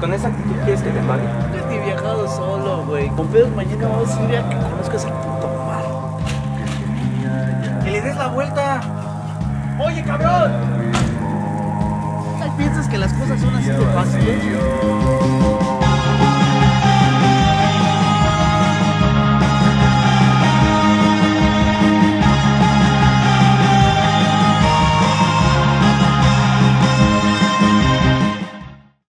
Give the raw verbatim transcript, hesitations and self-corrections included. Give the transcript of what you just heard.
¿Con esa actitud quieres que te pague? No es ni viajado solo, güey. Con pedos mañana vamos a ir a que conozcas al puto Omar. ¡Que le des la vuelta! ¡Oye, cabrón! ¿Piensas que las cosas son así de fáciles?